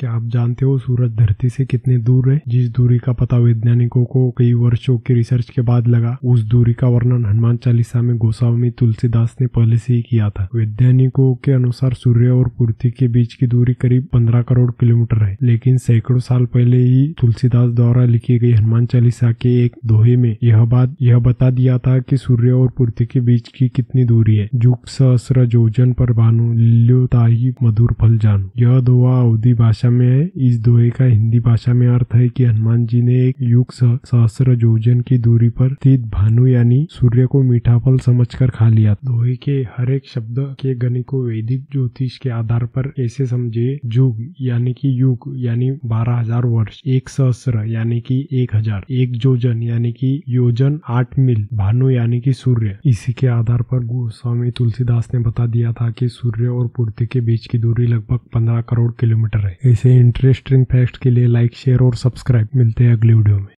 क्या आप जानते हो सूरज धरती से कितनी दूर है? जिस दूरी का पता वैज्ञानिकों को कई वर्षों की रिसर्च के बाद लगा, उस दूरी का वर्णन हनुमान चालीसा में गोस्वामी तुलसीदास ने पहले से ही किया था। वैज्ञानिकों के अनुसार सूर्य और पृथ्वी के बीच की दूरी करीब 15 करोड़ किलोमीटर है, लेकिन सैकड़ों साल पहले ही तुलसीदास द्वारा लिखी गई हनुमान चालीसा के एक दोहे में यह बता दिया था कि सूर्य और पृथ्वी के बीच की कितनी दूरी है। जुग सहस्र जोजन पर भानु, लियो ताहि मधुर फल जानू। यह दोहा अवधी भाषा में है। इस दोहे का हिंदी भाषा में अर्थ है कि हनुमान जी ने एक युग सहस्र योजन की दूरी पर स्थित भानु यानी सूर्य को मीठा फल समझकर खा लिया। दोहे के हर एक शब्द के गणित को वैदिक ज्योतिष के आधार पर ऐसे समझे। जुग यानी कि युग यानी 12,000 वर्ष, एक सहस्र यानी कि 1000, एक योजन यानी कि योजन 8 मील, भानु यानी कि सूर्य। इसी के आधार पर गोस्वामी तुलसीदास ने बता दिया था कि सूर्य और पृथ्वी के बीच की दूरी लगभग 15 करोड़ किलोमीटर है। ऐसे इंटरेस्टिंग फैक्ट के लिए लाइक, शेयर और सब्सक्राइब। मिलते हैं अगले वीडियो में।